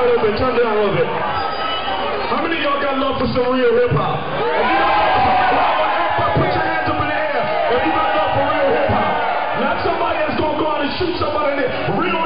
little bit. Turn it down a little bit. How many of y'all got love for some real hip hop? Put your hands up in the air if you got love for real hip hop. Not somebody that's gonna go out and shoot somebody in there. Real